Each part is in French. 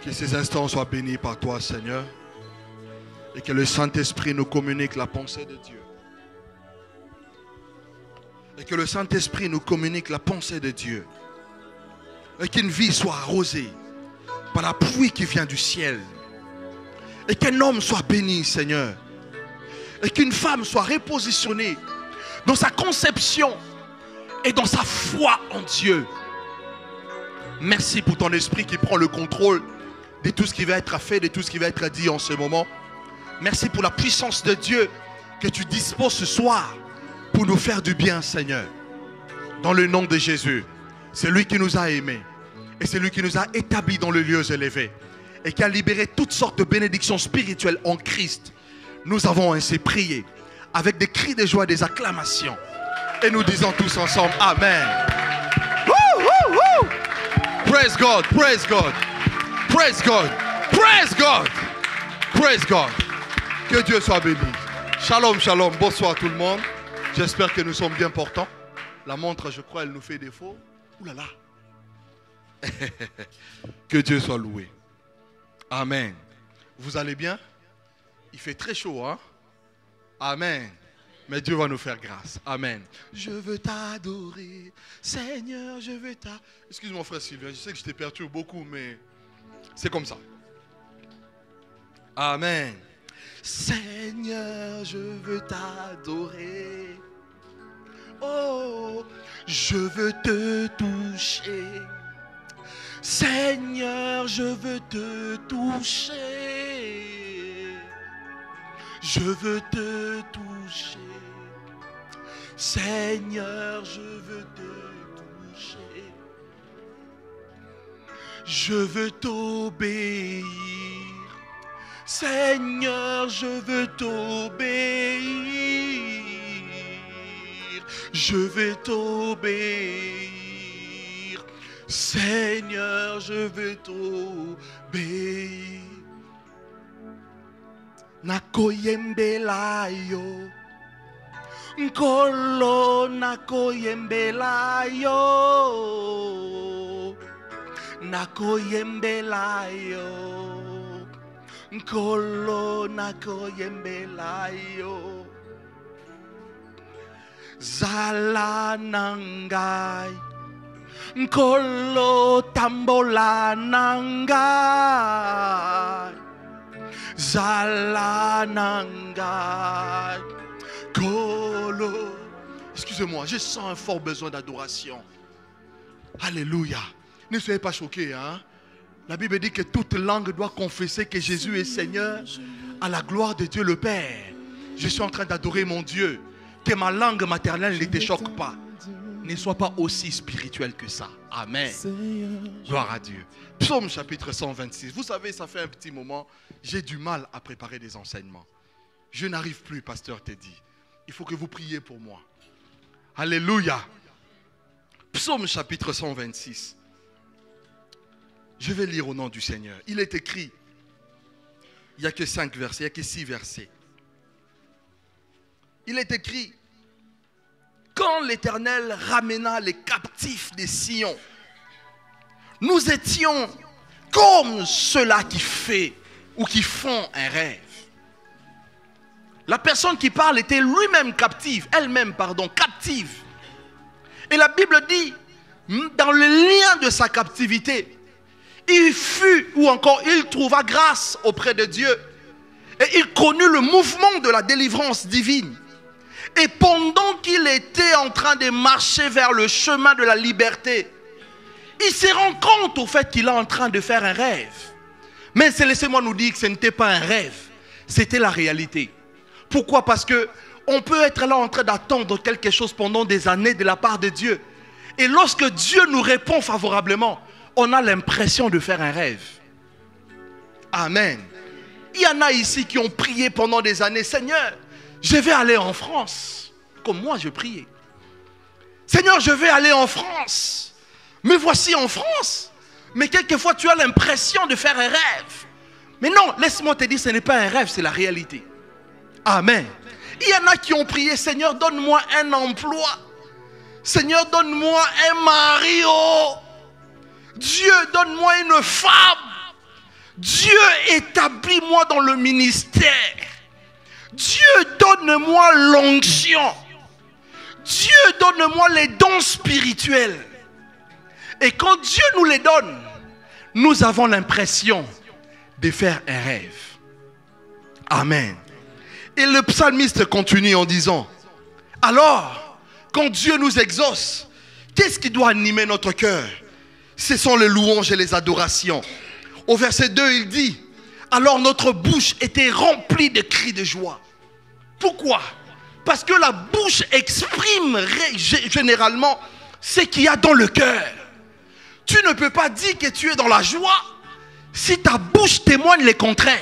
Que ces instants soient bénis par toi, Seigneur. Et que le Saint-Esprit nous communique la pensée de Dieu. Et que le Saint-Esprit nous communique la pensée de Dieu. Et qu'une vie soit arrosée par la pluie qui vient du ciel. Et qu'un homme soit béni, Seigneur. Et qu'une femme soit repositionnée dans sa conception et dans sa foi en Dieu. Merci pour ton esprit qui prend le contrôle de tout ce qui va être fait, de tout ce qui va être dit en ce moment. Merci pour la puissance de Dieu que tu disposes ce soir pour nous faire du bien, Seigneur. Dans le nom de Jésus, c'est lui qui nous a aimés et c'est lui qui nous a établis dans les lieux élevés et qui a libéré toutes sortes de bénédictions spirituelles en Christ. Nous avons ainsi prié avec des cris de joie et des acclamations et nous disons tous ensemble Amen. Woo, woo, woo. Praise God, praise God. Praise God, praise God, praise God. Que Dieu soit béni. Shalom, shalom, bonsoir tout le monde. J'espère que nous sommes bien portants. La montre, je crois, elle nous fait défaut. Ouh là là. Que Dieu soit loué. Amen. Vous allez bien? Il fait très chaud, hein? Amen. Mais Dieu va nous faire grâce. Amen. Je veux t'adorer, Seigneur, je veux t'adorer. Excuse-moi, frère Sylvain, je sais que je te perturbe beaucoup, mais c'est comme ça. Amen. Seigneur, je veux t'adorer. Oh, je veux te toucher. Seigneur, je veux te toucher. Je veux te toucher. Seigneur, je veux te toucher. Je veux t'obéir. Seigneur, je veux t'obéir. Je veux t'obéir. Seigneur, je veux t'obéir. Nakoyembela yo. Nkolo nakoyembela yo. Nakoyembela yo. Nkolo nakoyembela yo. Zala nangai. Nkolo tambola nangai. Zala nangai. Kolo. Excusez-moi, je sens un fort besoin d'adoration. Alléluia. Ne soyez pas choqués, hein. La Bible dit que toute langue doit confesser que Jésus est Seigneur à la gloire de Dieu le Père. Je suis en train d'adorer mon Dieu. Que ma langue maternelle ne te choque pas. Ne sois pas aussi spirituel que ça. Amen. Gloire à Dieu. Psaume chapitre 126. Vous savez, ça fait un petit moment, j'ai du mal à préparer des enseignements. Je n'arrive plus, pasteur Teddy. Il faut que vous priez pour moi. Alléluia. Psaume chapitre 126. Je vais lire au nom du Seigneur. Il est écrit, il n'y a que 5 versets, il n'y a que 6 versets. Il est écrit, quand l'Éternel ramena les captifs des Sion, nous étions comme ceux-là qui fait ou qui font un rêve. La personne qui parle était lui-même captive, elle-même, pardon, captive. Et la Bible dit, dans le lien de sa captivité, il fut ou encore il trouva grâce auprès de Dieu. Et il connut le mouvement de la délivrance divine. Et pendant qu'il était en train de marcher vers le chemin de la liberté, il se rend compte au fait qu'il est en train de faire un rêve. Mais laissez-moi nous dire que ce n'était pas un rêve, c'était la réalité. Pourquoi? Parce que on peut être là en train d'attendre quelque chose pendant des années de la part de Dieu. Et lorsque Dieu nous répond favorablement, on a l'impression de faire un rêve. Amen. Il y en a ici qui ont prié pendant des années. Seigneur, je vais aller en France. Comme moi, je priais. Seigneur, je vais aller en France. Me voici en France. Mais quelquefois, tu as l'impression de faire un rêve. Mais non, laisse-moi te dire, ce n'est pas un rêve, c'est la réalité. Amen. Il y en a qui ont prié, Seigneur, donne-moi un emploi. Seigneur, donne-moi un mari. Oh. Dieu, donne-moi une femme. Dieu, établis-moi dans le ministère. Dieu, donne-moi l'onction. Dieu, donne-moi les dons spirituels. Et quand Dieu nous les donne, nous avons l'impression de faire un rêve. Amen. Et le psalmiste continue en disant, alors, quand Dieu nous exauce, qu'est-ce qui doit animer notre cœur? Ce sont les louanges et les adorations. Au verset 2, il dit, alors notre bouche était remplie de cris de joie. Pourquoi? Parce que la bouche exprime généralement ce qu'il y a dans le cœur. Tu ne peux pas dire que tu es dans la joie si ta bouche témoigne le contraire.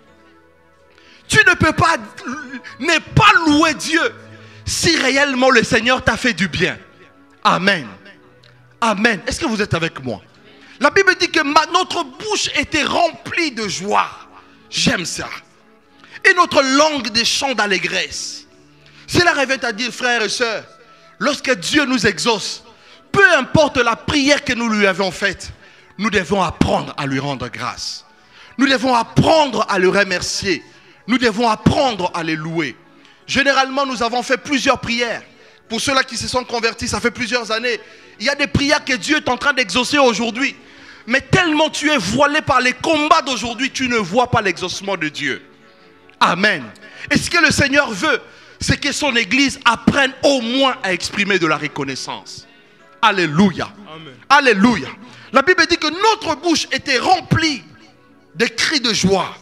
Tu ne peux pas ne pas louer Dieu si réellement le Seigneur t'a fait du bien. Amen. Amen. Est-ce que vous êtes avec moi? La Bible dit que notre bouche était remplie de joie. J'aime ça. Et notre langue des chants d'allégresse. Cela revient à dire, frères et sœurs, lorsque Dieu nous exauce, peu importe la prière que nous lui avons faite, nous devons apprendre à lui rendre grâce. Nous devons apprendre à le remercier. Nous devons apprendre à les louer. Généralement, nous avons fait plusieurs prières. Pour ceux-là qui se sont convertis, ça fait plusieurs années. Il y a des prières que Dieu est en train d'exaucer aujourd'hui. Mais tellement tu es voilé par les combats d'aujourd'hui, tu ne vois pas l'exaucement de Dieu. Amen. Et ce que le Seigneur veut, c'est que son Église apprenne au moins à exprimer de la reconnaissance. Alléluia. Amen. Alléluia. La Bible dit que notre bouche était remplie de cris de joie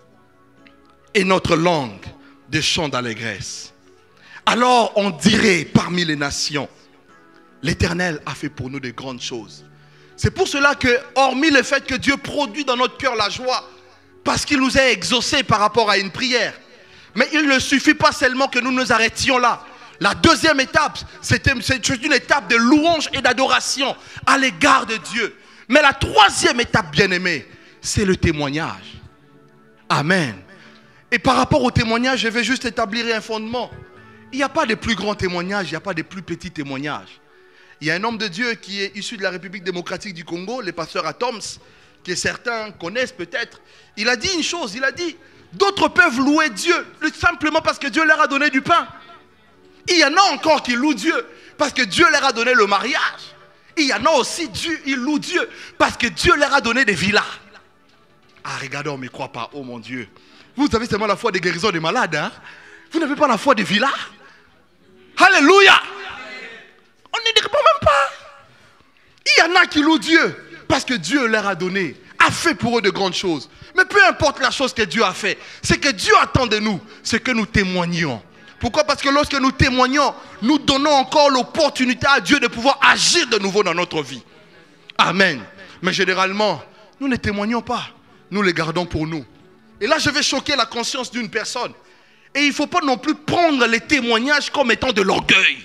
et notre langue de chants d'allégresse. Alors on dirait parmi les nations, l'Éternel a fait pour nous de grandes choses. C'est pour cela que, hormis le fait que Dieu produit dans notre cœur la joie, parce qu'il nous a exaucés par rapport à une prière, mais il ne suffit pas seulement que nous nous arrêtions là. La deuxième étape, c'est une étape de louange et d'adoration à l'égard de Dieu. Mais la troisième étape, bien-aimée, c'est le témoignage. Amen. Et par rapport au témoignage, je vais juste établir un fondement. Il n'y a pas de plus grands témoignages, il n'y a pas de plus petits témoignages. Il y a un homme de Dieu qui est issu de la République démocratique du Congo, le pasteur Atoms, que certains connaissent peut-être. Il a dit une chose, il a dit, d'autres peuvent louer Dieu simplement parce que Dieu leur a donné du pain. Il y en a encore qui louent Dieu parce que Dieu leur a donné le mariage. Il y en a aussi, ils louent Dieu parce que Dieu leur a donné des villas. Ah, regardez, on ne me croit pas, oh mon Dieu. Vous avez seulement la foi des guérisons des malades, hein? Vous n'avez pas la foi des villas? Alléluia! On ne dirait pas même pas. Il y en a qui louent Dieu parce que Dieu leur a donné, a fait pour eux de grandes choses. Mais peu importe la chose que Dieu a fait, c'est que Dieu attend de nous, c'est que nous témoignions. Pourquoi? Parce que lorsque nous témoignons, nous donnons encore l'opportunité à Dieu de pouvoir agir de nouveau dans notre vie. Amen. Mais généralement, nous ne témoignons pas. Nous les gardons pour nous. Et là, je vais choquer la conscience d'une personne. Et il ne faut pas non plus prendre les témoignages comme étant de l'orgueil.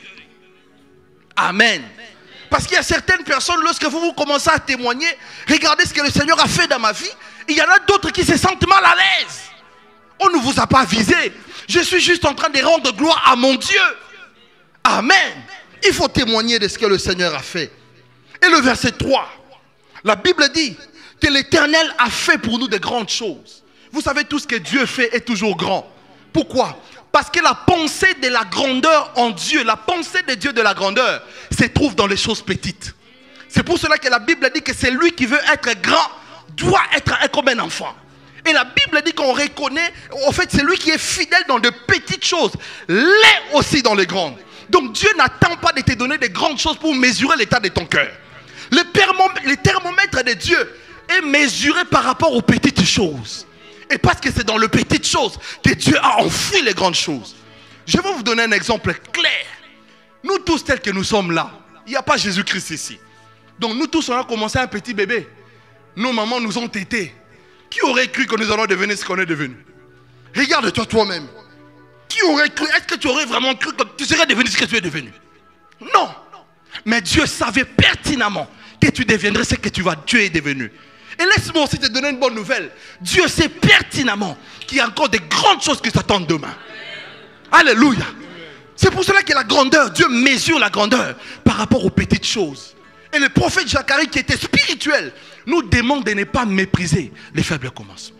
Amen. Parce qu'il y a certaines personnes, lorsque vous commencez à témoigner, regardez ce que le Seigneur a fait dans ma vie. Il y en a d'autres qui se sentent mal à l'aise. On ne vous a pas visé. Je suis juste en train de rendre gloire à mon Dieu. Amen. Il faut témoigner de ce que le Seigneur a fait. Et le verset 3, la Bible dit que l'Éternel a fait pour nous de grandes choses. Vous savez, tout ce que Dieu fait est toujours grand. Pourquoi? Parce que la pensée de la grandeur en Dieu, la pensée de Dieu de la grandeur, se trouve dans les choses petites. C'est pour cela que la Bible dit que c'est lui qui veut être grand, doit être comme un enfant. Et la Bible dit qu'on reconnaît, en fait, c'est lui qui est fidèle dans de petites choses, l'est aussi dans les grandes. Donc Dieu n'attend pas de te donner des grandes choses pour mesurer l'état de ton cœur. Le thermomètre de Dieu est mesuré par rapport aux petites choses. Et parce que c'est dans les petites choses que Dieu a enfoui les grandes choses. Je vais vous donner un exemple clair. Nous tous tels que nous sommes là, il n'y a pas Jésus-Christ ici. Donc nous tous on a commencé un petit bébé. Nos mamans nous ont tétés. Qui aurait cru que nous allons devenir ce qu'on est devenu? Regarde-toi toi-même. Qui aurait cru? Est-ce que tu aurais vraiment cru que tu serais devenu ce que tu es devenu? Non. Mais Dieu savait pertinemment que tu deviendrais ce que tu es devenu. Et laisse-moi aussi te donner une bonne nouvelle. Dieu sait pertinemment qu'il y a encore des grandes choses qui t'attendent demain. Alléluia. C'est pour cela que la grandeur, Dieu mesure la grandeur par rapport aux petites choses. Et le prophète Zacharie qui était spirituel, nous demande de ne pas mépriser les faibles commencements.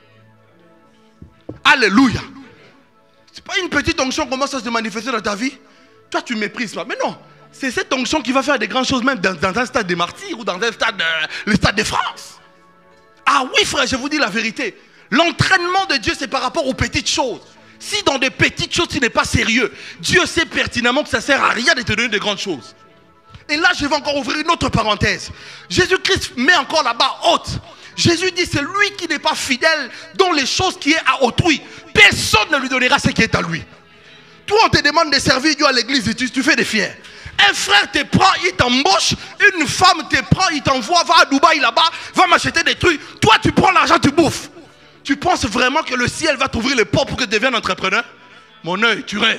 Alléluia. C'est pas une petite onction commence à se manifester dans ta vie. Toi, tu méprises pas. Mais non, c'est cette onction qui va faire des grandes choses, même dans un stade des martyrs ou dans un stade, le stade de France. Ah oui, frère, je vous dis la vérité. L'entraînement de Dieu, c'est par rapport aux petites choses. Si dans des petites choses, tu n'es pas sérieux, Dieu sait pertinemment que ça ne sert à rien de te donner de grandes choses. Et là, je vais encore ouvrir une autre parenthèse. Jésus-Christ met encore là-bas haute. Jésus dit, c'est lui qui n'est pas fidèle dans les choses qui est à autrui. Personne ne lui donnera ce qui est à lui. Toi, on te demande de servir Dieu à l'église et tu fais des fiers. Un frère te prend, il t'embauche. Une femme te prend, il t'envoie, va à Dubaï là-bas, va m'acheter des trucs. Toi, tu prends l'argent, tu bouffes. Tu penses vraiment que le ciel va t'ouvrir les portes pour que tu deviennes entrepreneur? Mon œil, tu rêves.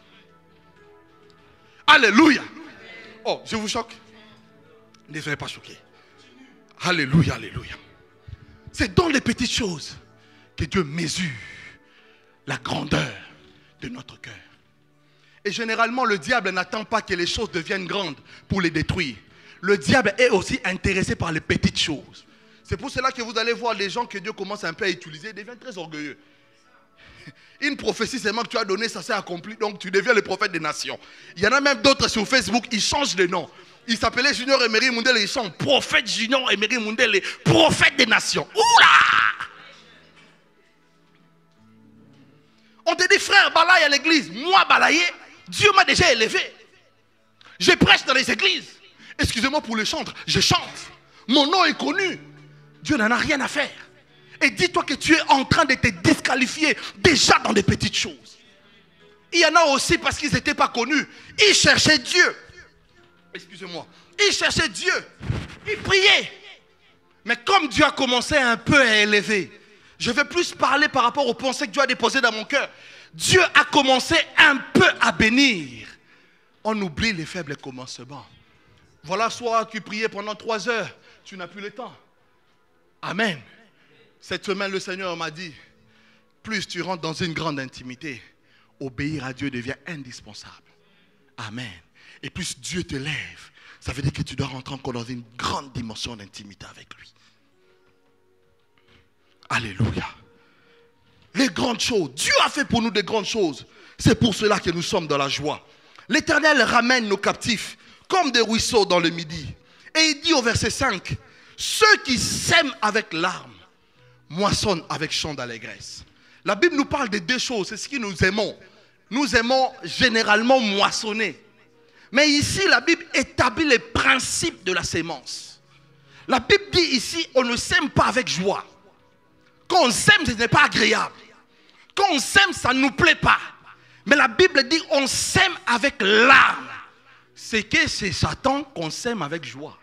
Alléluia. Oh, je vous choque? Ne soyez pas choqués. Alléluia, alléluia. C'est dans les petites choses que Dieu mesure la grandeur de notre cœur. Et généralement, le diable n'attend pas que les choses deviennent grandes pour les détruire. Le diable est aussi intéressé par les petites choses. C'est pour cela que vous allez voir les gens que Dieu commence un peu à utiliser, ils deviennent très orgueilleux. Une prophétie seulement que tu as donnée, ça s'est accompli, donc tu deviens le prophète des nations. Il y en a même d'autres sur Facebook, ils changent de nom. Ils s'appelaient Junior Emery Mundele, ils sont prophètes Junior Emery Mundele, prophète des nations. Oula! On te dit, frère, balaye à l'église. Moi, balayer, Dieu m'a déjà élevé. Je prêche dans les églises. Excusez-moi pour le chantre, je chante. Mon nom est connu. Dieu n'en a rien à faire. Et dis-toi que tu es en train de te disqualifier déjà dans des petites choses. Il y en a aussi parce qu'ils n'étaient pas connus. Ils cherchaient Dieu. Excusez-moi. Ils cherchaient Dieu. Ils priaient. Mais comme Dieu a commencé un peu à élever, je vais plus parler par rapport aux pensées que Dieu a déposées dans mon cœur. Dieu a commencé un peu à bénir. On oublie les faibles commencements. Voilà, soit tu priais pendant 3 heures, tu n'as plus le temps. Amen. Cette semaine, le Seigneur m'a dit, plus tu rentres dans une grande intimité, obéir à Dieu devient indispensable. Amen. Et plus Dieu te lève, ça veut dire que tu dois rentrer encore dans une grande dimension d'intimité avec lui. Alléluia. Les grandes choses. Dieu a fait pour nous des grandes choses. C'est pour cela que nous sommes dans la joie. L'Éternel ramène nos captifs comme des ruisseaux dans le midi. Et il dit au verset 5, ceux qui sèment avec larmes moissonnent avec chant d'allégresse. La Bible nous parle de 2 choses. C'est ce que nous aimons. Nous aimons généralement moissonner. Mais ici, la Bible établit les principes de la sémence. La Bible dit ici, on ne sème pas avec joie. Quand on sème, ce n'est pas agréable. Quand on sème, ça ne nous plaît pas. Mais la Bible dit, on sème avec larmes. C'est que c'est Satan qu'on sème avec joie.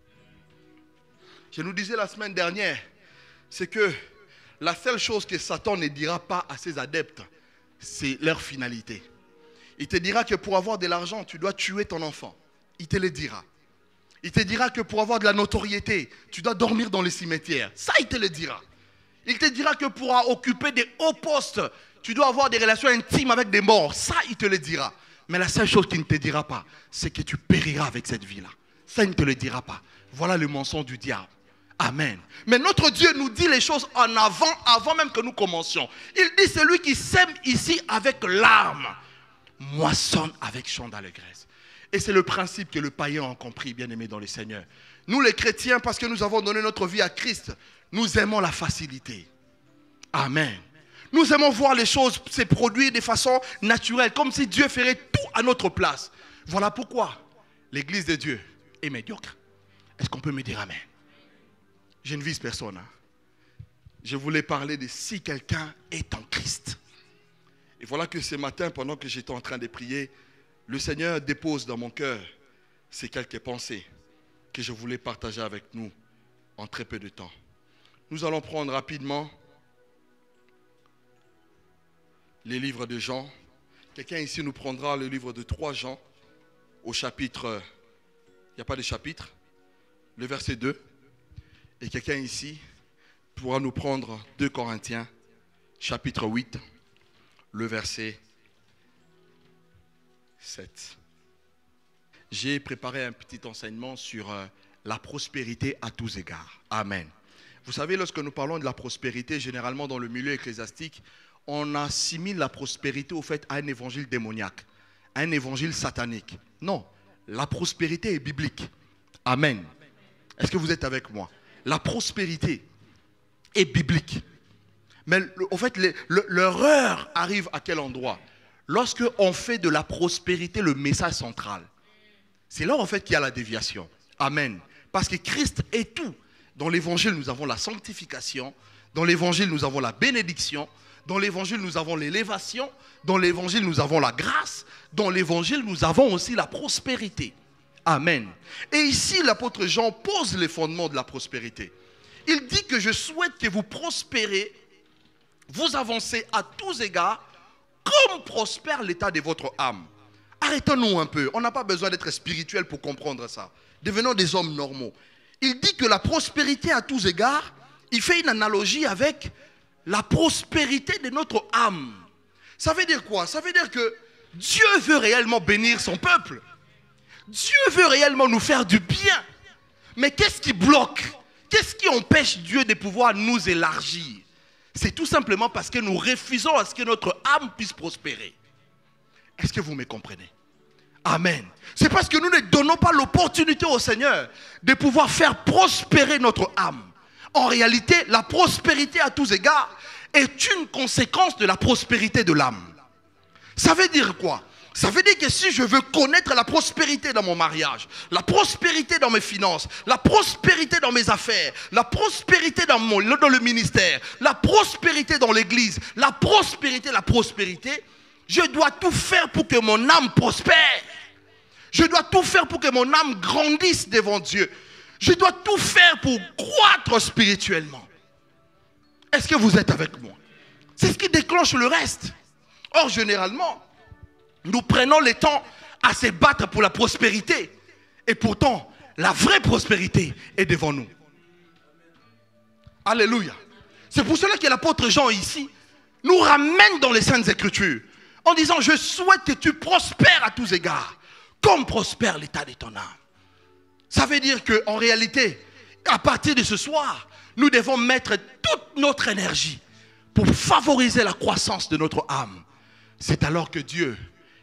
Je nous disais la semaine dernière, c'est que la seule chose que Satan ne dira pas à ses adeptes, c'est leur finalité. Il te dira que pour avoir de l'argent, tu dois tuer ton enfant. Il te le dira. Il te dira que pour avoir de la notoriété, tu dois dormir dans les cimetières. Ça, il te le dira. Il te dira que pour occuper des hauts postes, tu dois avoir des relations intimes avec des morts. Ça, il te le dira. Mais la seule chose qu'il ne te dira pas, c'est que tu périras avec cette vie-là. Ça, il ne te le dira pas. Voilà le mensonge du diable. Amen. Mais notre Dieu nous dit les choses en avant même que nous commencions. Il dit, celui qui sème ici avec larmes, moissonne avec chant d'allégresse. Et c'est le principe que le païen a compris, bien-aimé dans le Seigneur. Nous les chrétiens, parce que nous avons donné notre vie à Christ, nous aimons la facilité. Amen. Nous aimons voir les choses se produire de façon naturelle, comme si Dieu ferait tout à notre place. Voilà pourquoi l'église de Dieu est médiocre. Est-ce qu'on peut me dire amen? Je ne vise personne. Je voulais parler de si quelqu'un est en Christ. Et voilà que ce matin, pendant que j'étais en train de prier, le Seigneur dépose dans mon cœur ces quelques pensées que je voulais partager avec nous en très peu de temps. Nous allons prendre rapidement les livres de Jean. Quelqu'un ici nous prendra le livre de 3 Jean au chapitre, il n'y a pas de chapitre, le verset 2. Et quelqu'un ici pourra nous prendre 2 Corinthiens, chapitre 8, le verset 7. J'ai préparé un petit enseignement sur la prospérité à tous égards. Amen. Vous savez, lorsque nous parlons de la prospérité, généralement dans le milieu ecclésiastique, on assimile la prospérité au fait à un évangile démoniaque, à un évangile satanique. Non, la prospérité est biblique. Amen. Est-ce que vous êtes avec moi? La prospérité est biblique. Mais en fait, l'erreur arrive à quel endroit? Lorsque on fait de la prospérité le message central. C'est là en fait qu'il y a la déviation. Amen. Parce que Christ est tout. Dans l'évangile, nous avons la sanctification. Dans l'évangile, nous avons la bénédiction. Dans l'évangile, nous avons l'élévation. Dans l'évangile, nous avons la grâce. Dans l'évangile, nous avons aussi la prospérité. Amen. Et ici, l'apôtre Jean pose les fondements de la prospérité. Il dit que je souhaite que vous prospérez, vous avancez à tous égards, comme prospère l'état de votre âme. Arrêtons-nous un peu. On n'a pas besoin d'être spirituel pour comprendre ça. Devenons des hommes normaux. Il dit que la prospérité à tous égards, il fait une analogie avec la prospérité de notre âme. Ça veut dire quoi? Ça veut dire que Dieu veut réellement bénir son peuple. Dieu veut réellement nous faire du bien. Mais qu'est-ce qui bloque? Qu'est-ce qui empêche Dieu de pouvoir nous élargir? C'est tout simplement parce que nous refusons à ce que notre âme puisse prospérer. Est-ce que vous me comprenez? Amen. C'est parce que nous ne donnons pas l'opportunité au Seigneur de pouvoir faire prospérer notre âme. En réalité, la prospérité à tous égards est une conséquence de la prospérité de l'âme. Ça veut dire quoi? Ça veut dire que si je veux connaître la prospérité dans mon mariage, la prospérité dans mes finances, la prospérité dans mes affaires, la prospérité dans le ministère, la prospérité dans l'église, la prospérité, je dois tout faire pour que mon âme prospère. Je dois tout faire pour que mon âme grandisse devant Dieu. Je dois tout faire pour croître spirituellement. Est-ce que vous êtes avec moi? C'est ce qui déclenche le reste. Or, généralement, nous prenons le temps à se battre pour la prospérité. Et pourtant, la vraie prospérité est devant nous. Alléluia. C'est pour cela que l'apôtre Jean ici nous ramène dans les Saintes Écritures en disant, je souhaite que tu prospères à tous égards, comme prospère l'état de ton âme. Ça veut dire qu'en réalité, à partir de ce soir, nous devons mettre toute notre énergie pour favoriser la croissance de notre âme. C'est alors que Dieu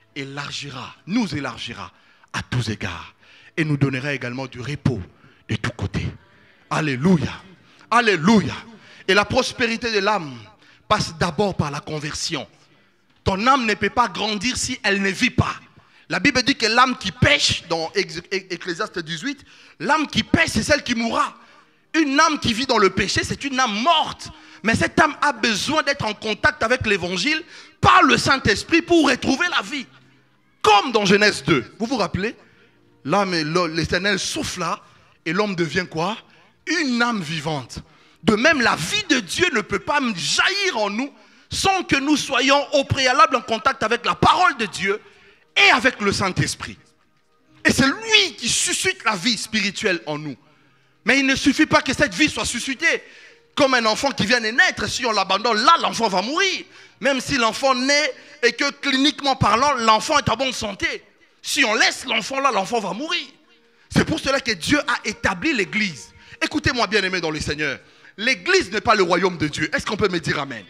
nous élargira à tous égards et nous donnera également du repos de tous côtés. Alléluia. Alléluia. Et la prospérité de l'âme passe d'abord par la conversion. Ton âme ne peut pas grandir si elle ne vit pas. La Bible dit que l'âme qui pêche, dans Ecclésiaste 18, l'âme qui pêche, c'est celle qui mourra. Une âme qui vit dans le péché, c'est une âme morte. Mais cette âme a besoin d'être en contact avec l'évangile par le Saint-Esprit pour retrouver la vie. Comme dans Genèse 2. Vous vous rappelez? L'âme et l'Éternel souffle là et l'homme devient quoi? Une âme vivante. De même, la vie de Dieu ne peut pas jaillir en nous sans que nous soyons au préalable en contact avec la parole de Dieu et avec le Saint-Esprit. Et c'est lui qui suscite la vie spirituelle en nous. Mais il ne suffit pas que cette vie soit suscitée. Comme un enfant qui vient de naître, si on l'abandonne là, l'enfant va mourir. Même si l'enfant naît et que cliniquement parlant, l'enfant est en bonne santé. Si on laisse l'enfant là, l'enfant va mourir. C'est pour cela que Dieu a établi l'église. Écoutez-moi bien aimé dans le Seigneur. L'église n'est pas le royaume de Dieu. Est-ce qu'on peut me dire amen?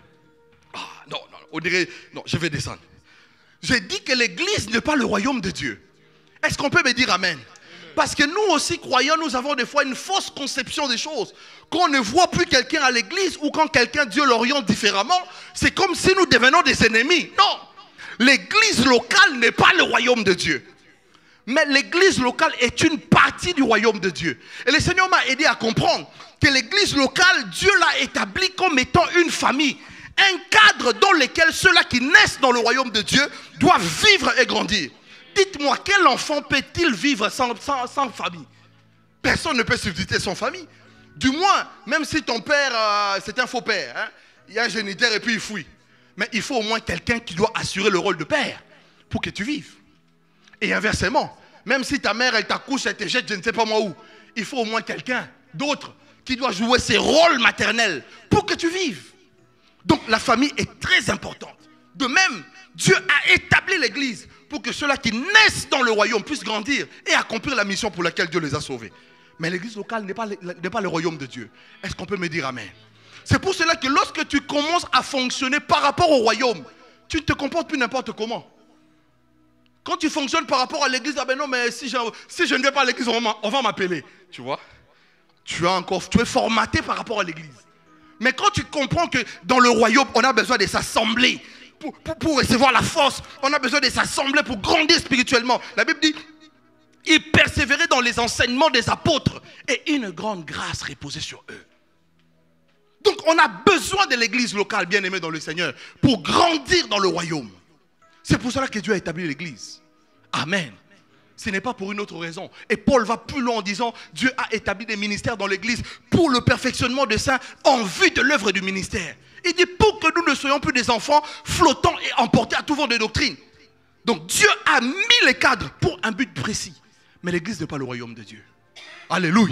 Non, on dirait, non, je vais descendre. J'ai dit que l'église n'est pas le royaume de Dieu. Est-ce qu'on peut me dire amen? Parce que nous aussi croyants, nous avons des fois une fausse conception des choses. Quand on ne voit plus quelqu'un à l'église ou quand quelqu'un Dieu l'oriente différemment, c'est comme si nous devenons des ennemis. Non, l'église locale n'est pas le royaume de Dieu. Mais l'église locale est une partie du royaume de Dieu. Et le Seigneur m'a aidé à comprendre que l'église locale, Dieu l'a établie comme étant une famille. Un cadre dans lequel ceux-là qui naissent dans le royaume de Dieu doivent vivre et grandir. Dites-moi, quel enfant peut-il vivre sans famille? Personne ne peut subsister sans famille. Du moins, même si ton père, c'est un faux père, hein, il y a un géniteur et puis il fouille. Mais il faut au moins quelqu'un qui doit assurer le rôle de père pour que tu vives. Et inversement, même si ta mère, elle t'accouche, elle te jette, je ne sais pas moi où, il faut au moins quelqu'un d'autre qui doit jouer ses rôles maternels pour que tu vives. Donc la famille est très importante. De même, Dieu a établi l'église pour que ceux-là qui naissent dans le royaume puissent grandir et accomplir la mission pour laquelle Dieu les a sauvés. Mais l'église locale n'est pas le royaume de Dieu. Est-ce qu'on peut me dire amen? C'est pour cela que lorsque tu commences à fonctionner par rapport au royaume, tu ne te comportes plus n'importe comment. Quand tu fonctionnes par rapport à l'église, ah ben non, mais si je ne vais pas à l'église, on va m'appeler. Tu vois? Tu es formaté par rapport à l'église. Mais quand tu comprends que dans le royaume, on a besoin de s'assembler pour recevoir la force, on a besoin de s'assembler pour grandir spirituellement. La Bible dit, ils persévéraient dans les enseignements des apôtres et une grande grâce reposait sur eux. Donc on a besoin de l'église locale, bien-aimée dans le Seigneur, pour grandir dans le royaume. C'est pour cela que Dieu a établi l'église. Amen. Ce n'est pas pour une autre raison. Et Paul va plus loin en disant, Dieu a établi des ministères dans l'église pour le perfectionnement des saints en vue de l'œuvre du ministère. Il dit pour que nous ne soyons plus des enfants flottants et emportés à tout vent de doctrine. Donc Dieu a mis les cadres pour un but précis. Mais l'église n'est pas le royaume de Dieu. Alléluia.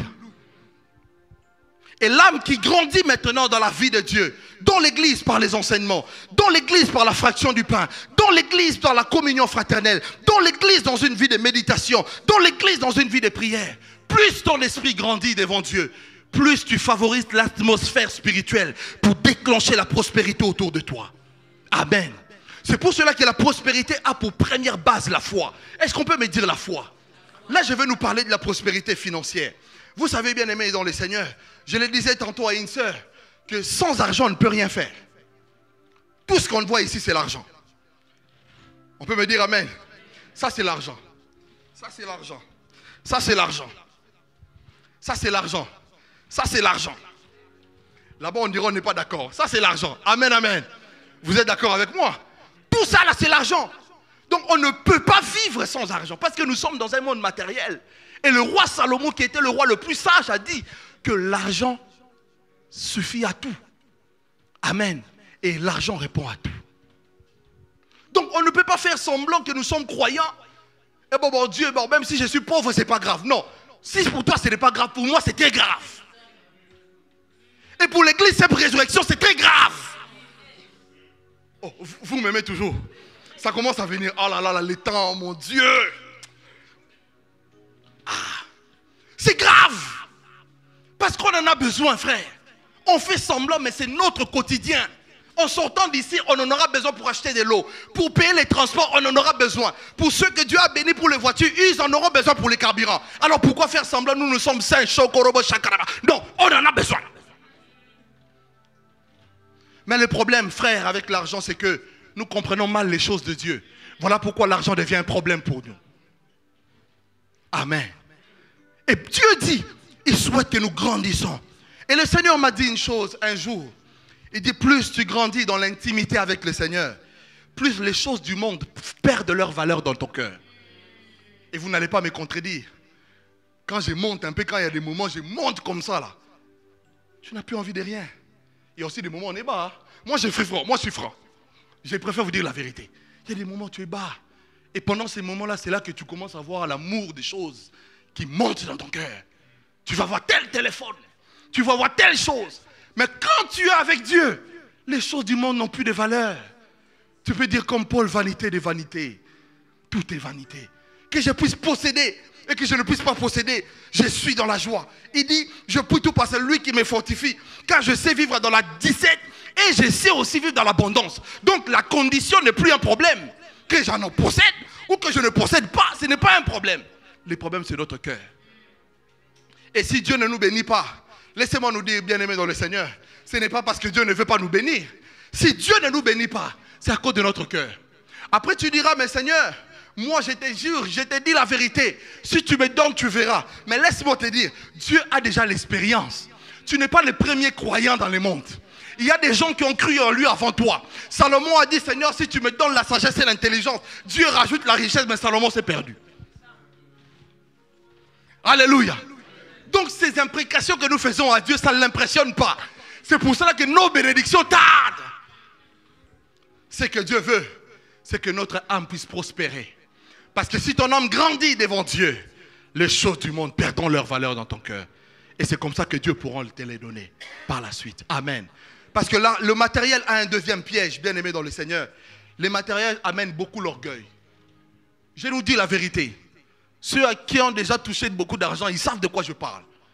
Et l'âme qui grandit maintenant dans la vie de Dieu, dans l'église par les enseignements, dans l'église par la fraction du pain, dans l'église par la communion fraternelle, dans l'église dans une vie de méditation, dans l'église dans une vie de prière, plus ton esprit grandit devant Dieu, plus tu favorises l'atmosphère spirituelle pour déclencher la prospérité autour de toi. Amen. C'est pour cela que la prospérité a pour première base la foi. Est-ce qu'on peut me dire la foi? Là, je vais nous parler de la prospérité financière. Vous savez, bien aimés dans le Seigneur, je le disais tantôt à une sœur, que sans argent, on ne peut rien faire. Tout ce qu'on voit ici, c'est l'argent. On peut me dire amen. Ça, c'est l'argent. Ça, c'est l'argent. Ça, c'est l'argent. Ça, c'est l'argent. Ça, c'est l'argent. Là-bas, on dirait on n'est pas d'accord. Ça, c'est l'argent. Amen, amen. Vous êtes d'accord avec moi? Tout ça, là, c'est l'argent. Donc, on ne peut pas vivre sans argent parce que nous sommes dans un monde matériel. Et le roi Salomon, qui était le roi le plus sage, a dit que l'argent suffit à tout. Amen. Et l'argent répond à tout. Donc, on ne peut pas faire semblant que nous sommes croyants. Et bon Dieu, même si je suis pauvre, c'est pas grave. Non. Si pour toi, ce n'est pas grave, pour moi, c'est très grave. Et pour l'église, cette résurrection, c'est très grave. Oh, vous m'aimez toujours. Ça commence à venir. Oh là là, les temps, mon Dieu. C'est grave. Parce qu'on en a besoin, frère. On fait semblant, mais c'est notre quotidien. En sortant d'ici, on en aura besoin pour acheter de l'eau. Pour payer les transports, on en aura besoin. Pour ceux que Dieu a bénis pour les voitures, ils en auront besoin pour les carburants. Alors pourquoi faire semblant? Nous sommes saints, chokorobo, chakaraba. Non, on en a besoin. Mais le problème, frère, avec l'argent, c'est que nous comprenons mal les choses de Dieu. Voilà pourquoi l'argent devient un problème pour nous. Amen. Et Dieu dit, il souhaite que nous grandissons. Et le Seigneur m'a dit une chose un jour. Il dit, plus tu grandis dans l'intimité avec le Seigneur, plus les choses du monde perdent leur valeur dans ton cœur. Et vous n'allez pas me contredire. Quand je monte un peu, quand il y a des moments, je monte comme ça là. Tu n'as plus envie de rien. Il y a aussi des moments où on est bas. Moi, je suis franc. Moi, je suis franc. Je préfère vous dire la vérité. Il y a des moments où tu es bas. Et pendant ces moments-là, c'est là que tu commences à voir l'amour des choses qui montent dans ton cœur. Tu vas voir tel téléphone. Tu vas voir telle chose. Mais quand tu es avec Dieu, les choses du monde n'ont plus de valeur. Tu peux dire comme Paul, vanité de vanité. Tout est vanité. Que je puisse posséder et que je ne puisse pas posséder, je suis dans la joie. Il dit, je peux tout passer, lui qui me fortifie. Car je sais vivre dans la disette et je sais aussi vivre dans l'abondance. Donc la condition n'est plus un problème. Que j'en possède ou que je ne possède pas, ce n'est pas un problème. Le problème, c'est notre cœur. Et si Dieu ne nous bénit pas, laissez-moi nous dire, bien-aimés dans le Seigneur, ce n'est pas parce que Dieu ne veut pas nous bénir. Si Dieu ne nous bénit pas, c'est à cause de notre cœur. Après tu diras, mais Seigneur, moi je te jure, je te dis la vérité. Si tu me donnes, tu verras. Mais laisse-moi te dire, Dieu a déjà l'expérience. Tu n'es pas le premier croyant dans le monde. Il y a des gens qui ont cru en lui avant toi. Salomon a dit, Seigneur, si tu me donnes la sagesse et l'intelligence, Dieu rajoute la richesse, mais Salomon s'est perdu. Alléluia. Donc ces imprécations que nous faisons à Dieu, ça ne l'impressionne pas. C'est pour cela que nos bénédictions tardent. Ce que Dieu veut, c'est que notre âme puisse prospérer. Parce que si ton âme grandit devant Dieu, les choses du monde perdront leur valeur dans ton cœur. Et c'est comme ça que Dieu pourra te les donner par la suite. Amen. Parce que là, le matériel a un deuxième piège, bien aimé dans le Seigneur. Les matériels amènent beaucoup l'orgueil. Je nous dis la vérité. Ceux qui ont déjà touché beaucoup d'argent, ils savent de quoi je parle.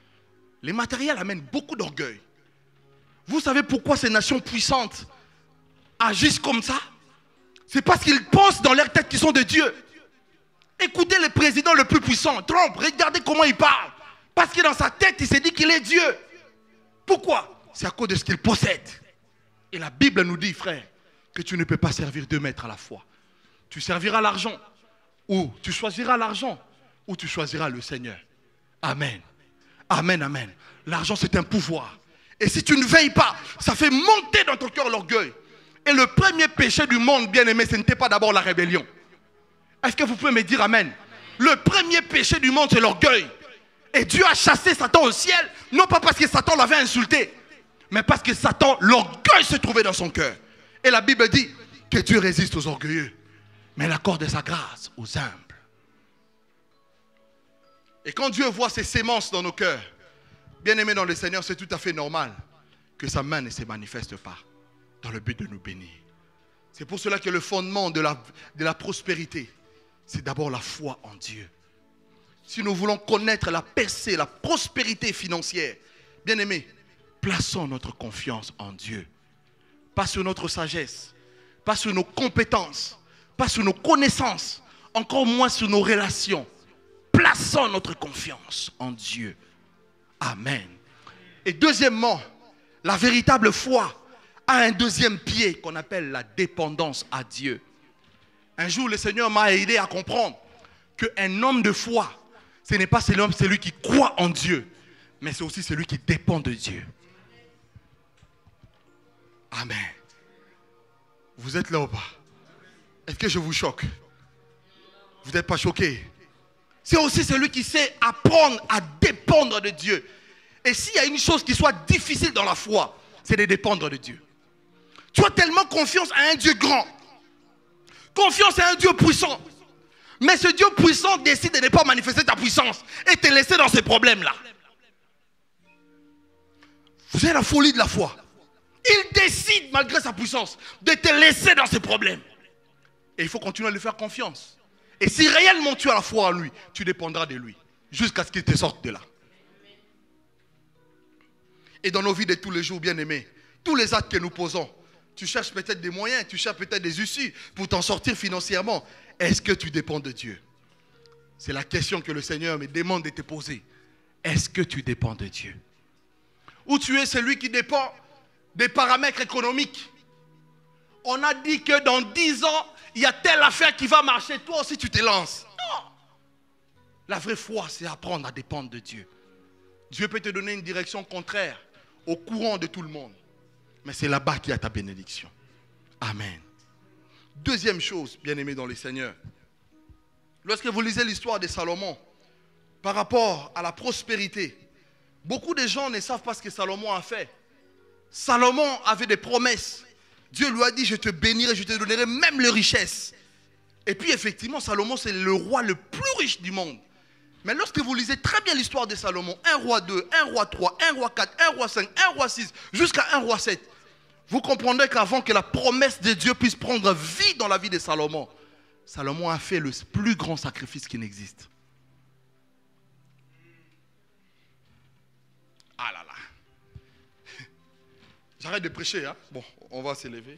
Les matériels amènent beaucoup d'orgueil. Vous savez pourquoi ces nations puissantes agissent comme ça? C'est parce qu'ils pensent dans leur tête qu'ils sont de Dieu. Écoutez le président le plus puissant, Trump, regardez comment il parle. Parce que dans sa tête, il s'est dit qu'il est Dieu. Pourquoi? C'est à cause de ce qu'il possède. Et la Bible nous dit, frère, que tu ne peux pas servir deux maîtres à la fois. Tu serviras l'argent, ou tu choisiras l'argent, ou tu choisiras le Seigneur. Amen. Amen, amen. L'argent, c'est un pouvoir. Et si tu ne veilles pas, ça fait monter dans ton cœur l'orgueil. Et le premier péché du monde, bien-aimé, ce n'était pas d'abord la rébellion. Est-ce que vous pouvez me dire amen? Le premier péché du monde, c'est l'orgueil. Et Dieu a chassé Satan au ciel, non pas parce que Satan l'avait insulté, mais parce que Satan, l'orgueil se trouvait dans son cœur. Et la Bible dit que Dieu résiste aux orgueilleux, mais il accorde sa grâce aux humbles. Et quand Dieu voit ses sémences dans nos cœurs, bien-aimés dans le Seigneur, c'est tout à fait normal que sa main ne se manifeste pas dans le but de nous bénir. C'est pour cela que le fondement de la prospérité, c'est d'abord la foi en Dieu. Si nous voulons connaître la percée, la prospérité financière, bien-aimés, plaçons notre confiance en Dieu. Pas sur notre sagesse, pas sur nos compétences, pas sur nos connaissances, encore moins sur nos relations. Plaçons notre confiance en Dieu. Amen. Et deuxièmement, la véritable foi a un deuxième pied qu'on appelle la dépendance à Dieu. Un jour, le Seigneur m'a aidé à comprendre qu'un homme de foi, ce n'est pas celui qui croit en Dieu, mais c'est aussi celui qui dépend de Dieu. Amen. Vous êtes là ou pas? Est-ce que je vous choque? Vous n'êtes pas choqués? C'est aussi celui qui sait apprendre à dépendre de Dieu. Et s'il y a une chose qui soit difficile dans la foi, c'est de dépendre de Dieu. Tu as tellement confiance à un Dieu grand, confiance à un Dieu puissant. Mais ce Dieu puissant décide de ne pas manifester ta puissance et te laisser dans ces problèmes-là. Vous avez la folie de la foi. Il décide, malgré sa puissance, de te laisser dans ces problèmes. Et il faut continuer à lui faire confiance. Et si réellement tu as la foi en lui, tu dépendras de lui, jusqu'à ce qu'il te sorte de là. Et dans nos vies de tous les jours, bien-aimés, tous les actes que nous posons, tu cherches peut-être des moyens, tu cherches peut-être des issues pour t'en sortir financièrement. Est-ce que tu dépends de Dieu? C'est la question que le Seigneur me demande de te poser. Est-ce que tu dépends de Dieu? Ou tu es celui qui dépend des paramètres économiques? On a dit que dans 10 ans, il y a telle affaire qui va marcher. Toi aussi, tu te lances. Non. La vraie foi, c'est apprendre à dépendre de Dieu. Dieu peut te donner une direction contraire au courant de tout le monde. Mais c'est là-bas qu'il y a ta bénédiction. Amen. Deuxième chose, bien-aimés dans le Seigneur. Lorsque vous lisez l'histoire de Salomon, par rapport à la prospérité, beaucoup de gens ne savent pas ce que Salomon a fait. Salomon avait des promesses. Dieu lui a dit, je te bénirai, je te donnerai même les richesses. Et puis effectivement, Salomon, c'est le roi le plus riche du monde. Mais lorsque vous lisez très bien l'histoire de Salomon, 1 roi 2, 1 roi 3, 1 roi 4, 1 roi 5, 1 roi 6, jusqu'à 1 roi 7, vous comprendrez qu'avant que la promesse de Dieu puisse prendre vie dans la vie de Salomon, Salomon a fait le plus grand sacrifice qui n'existe. Ah là là. J'arrête de prêcher, hein? Bon, on va s'élever.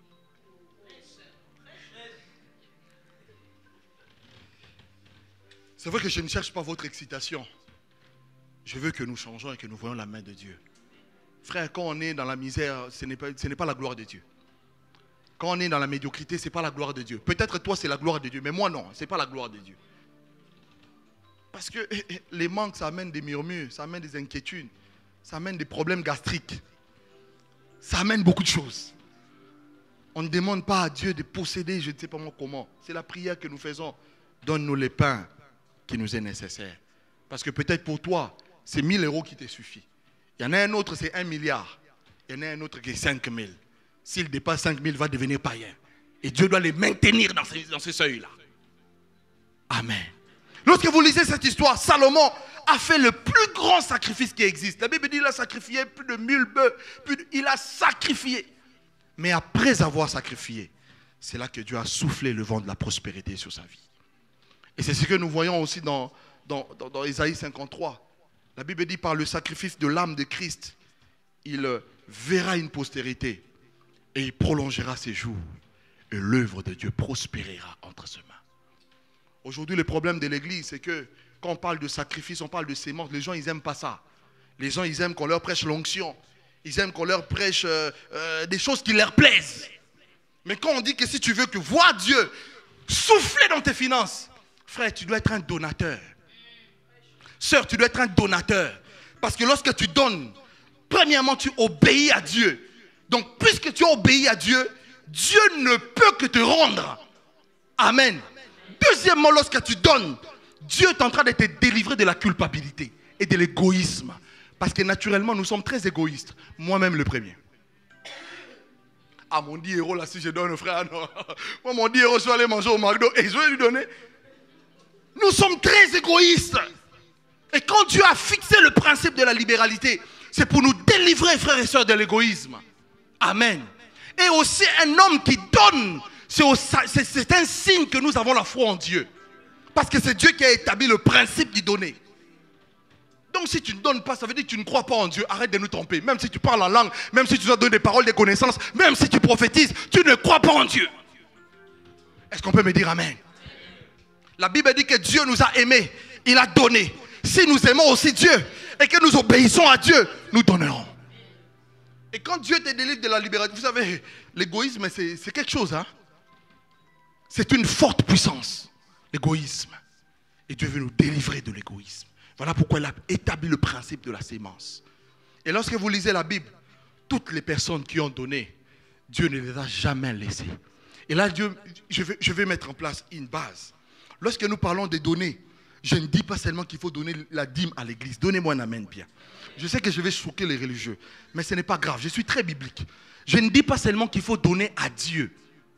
C'est vrai que je ne cherche pas votre excitation. Je veux que nous changeons et que nous voyons la main de Dieu. Frère, quand on est dans la misère, ce n'est pas la gloire de Dieu. Quand on est dans la médiocrité, ce n'est pas la gloire de Dieu. Peut-être toi, c'est la gloire de Dieu, mais moi non, ce n'est pas la gloire de Dieu. Parce que les manques, ça amène des murmures, ça amène des inquiétudes, ça amène des problèmes gastriques. Ça amène beaucoup de choses. On ne demande pas à Dieu de posséder, je ne sais pas moi comment. C'est la prière que nous faisons. Donne-nous les pains qui nous est nécessaire. Parce que peut-être pour toi, c'est 1 000 € qui te suffit. Il y en a un autre, c'est 1 milliard. Il y en a un autre qui est 5 000. S'il dépasse 5 000, il va devenir païen. Et Dieu doit les maintenir dans ce seuil-là. Amen. Lorsque vous lisez cette histoire, Salomon a fait le plus grand sacrifice qui existe. La Bible dit qu'il a sacrifié plus de 1000 bœufs. Il a sacrifié. Mais après avoir sacrifié, c'est là que Dieu a soufflé le vent de la prospérité sur sa vie. Et c'est ce que nous voyons aussi dans Ésaïe 53. La Bible dit par le sacrifice de l'âme de Christ, il verra une postérité et il prolongera ses jours. Et l'œuvre de Dieu prospérera entre ses mains. Aujourd'hui, le problème de l'église, c'est que quand on parle de sacrifice, on parle de sémence. Les gens, ils n'aiment pas ça. Les gens, ils aiment qu'on leur prêche l'onction. Ils aiment qu'on leur prêche des choses qui leur plaisent. Mais quand on dit que si tu veux que voir Dieu souffler dans tes finances, frère, tu dois être un donateur. Sœur, tu dois être un donateur. Parce que lorsque tu donnes, premièrement, tu obéis à Dieu. Donc, puisque tu obéis à Dieu, Dieu ne peut que te rendre. Amen. Deuxièmement, lorsque tu donnes, Dieu est en train de te délivrer de la culpabilité et de l'égoïsme. Parce que naturellement, nous sommes très égoïstes. Moi-même le premier. Ah, mon 10 euros là, si je donne au frère, non. Moi, mon 10 euros, je vais aller manger au McDo et je vais lui donner. Nous sommes très égoïstes. Et quand Dieu a fixé le principe de la libéralité, c'est pour nous délivrer, frères et sœurs, de l'égoïsme. Amen. Et aussi, un homme qui donne, c'est un signe que nous avons la foi en Dieu. Parce que c'est Dieu qui a établi le principe du donner. Donc si tu ne donnes pas, ça veut dire que tu ne crois pas en Dieu. Arrête de nous tromper. Même si tu parles en langue, même si tu dois donner des paroles, des connaissances, même si tu prophétises, tu ne crois pas en Dieu. Est-ce qu'on peut me dire amen? La Bible dit que Dieu nous a aimés. Il a donné. Si nous aimons aussi Dieu et que nous obéissons à Dieu, nous donnerons. Et quand Dieu te délivre de la libération, vous savez, l'égoïsme, c'est quelque chose. Hein? C'est une forte puissance, l'égoïsme. Et Dieu veut nous délivrer de l'égoïsme. Voilà pourquoi il a établi le principe de la sémence. Et lorsque vous lisez la Bible, toutes les personnes qui ont donné, Dieu ne les a jamais laissées. Et là, Dieu, je vais mettre en place une base. Lorsque nous parlons de donner, je ne dis pas seulement qu'il faut donner la dîme à l'église. Donnez-moi un amen bien. Je sais que je vais choquer les religieux, mais ce n'est pas grave. Je suis très biblique. Je ne dis pas seulement qu'il faut donner à Dieu.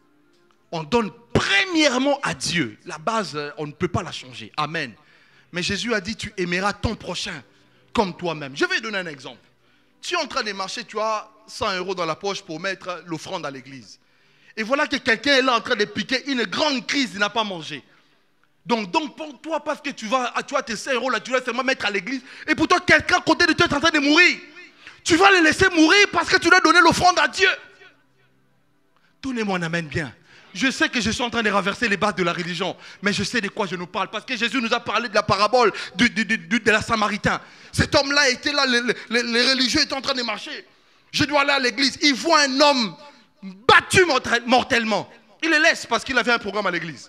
On donne premièrement à Dieu. La base, on ne peut pas la changer. Amen. Mais Jésus a dit, tu aimeras ton prochain comme toi-même. Je vais donner un exemple. Tu es en train de marcher, tu as 100 euros dans la poche pour mettre l'offrande à l'église. Et voilà que quelqu'un est là en train de piquer une grande crise, il n'a pas mangé. Donc pour toi, parce que tu as tes 5 euros là, tu dois seulement mettre à l'église. Et pourtant, quelqu'un à côté de toi est en train de mourir. Tu vas le laisser mourir parce que tu dois donner l'offrande à Dieu. Donnez-moi un amen bien. Je sais que je suis en train de renverser les bases de la religion, mais je sais de quoi je nous parle. Parce que Jésus nous a parlé de la parabole de la Samaritain. Cet homme-là était là, les religieux étaient en train de marcher. Je dois aller à l'église. Il voit un homme battu mortellement. Il le laisse parce qu'il avait un programme à l'église.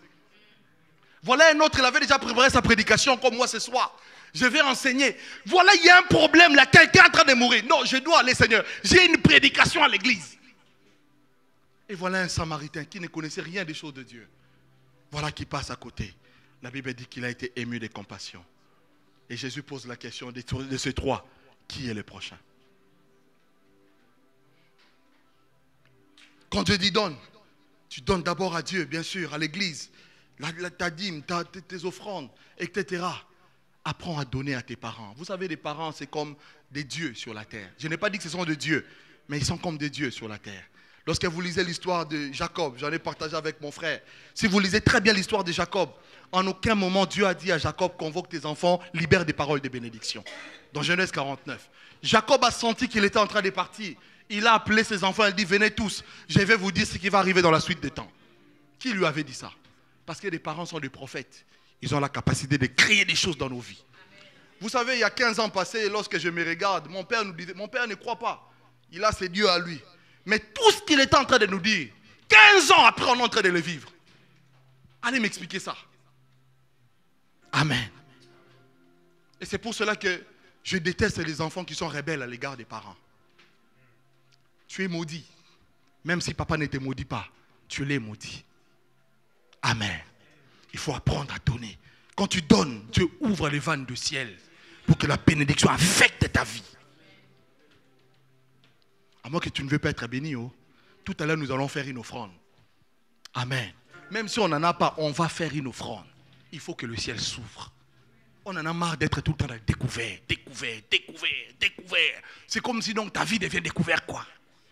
Voilà un autre, il avait déjà préparé sa prédication comme moi ce soir. Je vais enseigner. Voilà, il y a un problème là, quelqu'un est en train de mourir. Non, je dois aller, Seigneur. J'ai une prédication à l'église. Et voilà un Samaritain qui ne connaissait rien des choses de Dieu. Voilà qui passe à côté. La Bible dit qu'il a été ému de compassion. Et Jésus pose la question de ces trois. Qui est le prochain? Quand Dieu dit donne, tu donnes d'abord à Dieu, bien sûr, à l'église. Ta dîme, tes offrandes, etc. Apprends à donner à tes parents. Vous savez, les parents, c'est comme des dieux sur la terre. Je n'ai pas dit que ce sont des dieux, mais ils sont comme des dieux sur la terre. Lorsque vous lisez l'histoire de Jacob, j'en ai partagé avec mon frère. Si vous lisez très bien l'histoire de Jacob, en aucun moment Dieu a dit à Jacob, convoque tes enfants, libère des paroles de bénédiction. Dans Genèse 49. Jacob a senti qu'il était en train de partir. Il a appelé ses enfants, il dit, venez tous, je vais vous dire ce qui va arriver dans la suite des temps. Qui lui avait dit ça? Parce que les parents sont des prophètes. Ils ont la capacité de créer des choses dans nos vies. Vous savez, il y a 15 ans passés, lorsque je me regarde, mon père nous disait, mon père ne croit pas. Il a ses dieux à lui. Mais tout ce qu'il était en train de nous dire, 15 ans après, on est en train de le vivre. Allez m'expliquer ça. Amen. Et c'est pour cela que je déteste les enfants qui sont rebelles à l'égard des parents. Tu es maudit. Même si papa ne te maudit pas, tu l'es maudit. Amen. Il faut apprendre à donner. Quand tu donnes, Dieu ouvre les vannes du ciel pour que la bénédiction affecte ta vie. À moins que tu ne veux pas être béni. Oh. Tout à l'heure, nous allons faire une offrande. Amen. Même si on n'en a pas, on va faire une offrande. Il faut que le ciel s'ouvre. On en a marre d'être tout le temps découvert. C'est comme si donc ta vie devient découverte, quoi.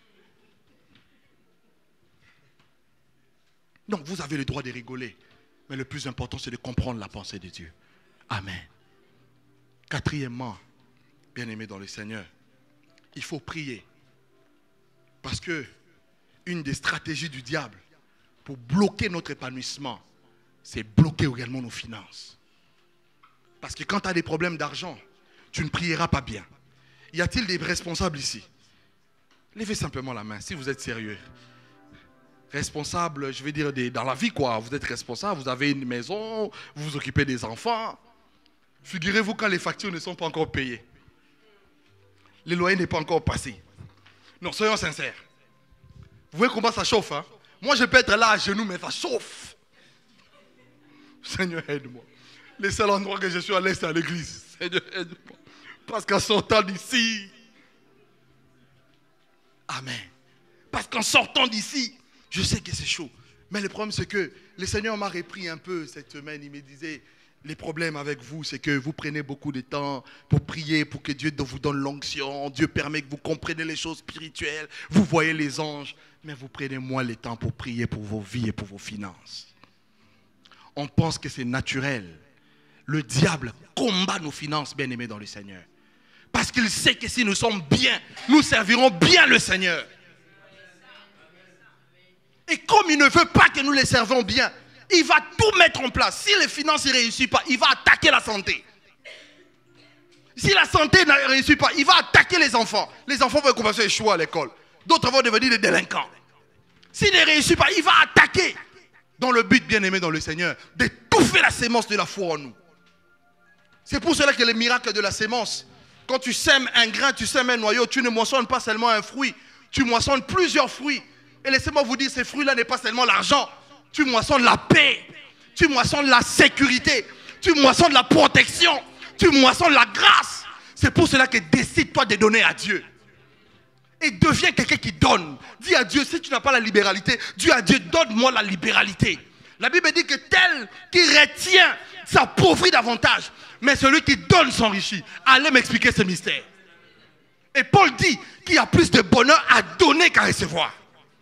Donc vous avez le droit de rigoler. Mais le plus important, c'est de comprendre la pensée de Dieu. Amen. Quatrièmement, Bien-aimés dans le Seigneur, il faut prier. Parce que une des stratégies du diable pour bloquer notre épanouissement, c'est bloquer également nos finances. Parce que quand tu as des problèmes d'argent, tu ne prieras pas bien. Y a-t-il des responsables ici? Levez simplement la main si vous êtes sérieux. Responsable, je vais dire dans la vie quoi. Vous êtes responsable, vous avez une maison, vous vous occupez des enfants. Figurez-vous quand les factures ne sont pas encore payées. Le loyer n'est pas encore passé. Non, soyons sincères. Vous voyez comment ça chauffe, hein? Moi, je peux être là à genoux, mais ça chauffe. Seigneur, aide-moi. Le seul endroit que je suis à l'aise, c'est à l'église. Seigneur, aide-moi. Parce qu'en sortant d'ici... Amen. Parce qu'en sortant d'ici, je sais que c'est chaud. Mais le problème, c'est que le Seigneur m'a repris un peu cette semaine. Il me disait... Les problèmes avec vous, c'est que vous prenez beaucoup de temps pour prier, pour que Dieu vous donne l'onction. Dieu permet que vous compreniez les choses spirituelles. Vous voyez les anges. Mais vous prenez moins le temps pour prier pour vos vies et pour vos finances. On pense que c'est naturel. Le diable combat nos finances, bien-aimés dans le Seigneur. Parce qu'il sait que si nous sommes bien, nous servirons bien le Seigneur. Et comme il ne veut pas que nous les servons bien, il va tout mettre en place. Si les finances ne réussissent pas, il va attaquer la santé. Si la santé ne réussit pas, il va attaquer les enfants. Les enfants vont commencer à échouer à l'école. D'autres vont devenir des délinquants. S'il ne réussit pas, il va attaquer. Dans le but, bien-aimé dans le Seigneur, d'étouffer la sémence de la foi en nous. C'est pour cela que les miracles de la sémence, quand tu sèmes un grain, tu sèmes un noyau, tu ne moissonnes pas seulement un fruit, tu moissonnes plusieurs fruits. Et laissez-moi vous dire, ces fruits-là n'est pas seulement l'argent. Tu moissonnes la paix, tu moissonnes la sécurité, tu moissonnes la protection, tu moissonnes la grâce. C'est pour cela que décide-toi de donner à Dieu. Et deviens quelqu'un qui donne. Dis à Dieu, si tu n'as pas la libéralité, dis à Dieu, donne-moi la libéralité. La Bible dit que tel qui retient s'appauvrit davantage, mais celui qui donne s'enrichit. Allez m'expliquer ce mystère. Et Paul dit qu'il y a plus de bonheur à donner qu'à recevoir.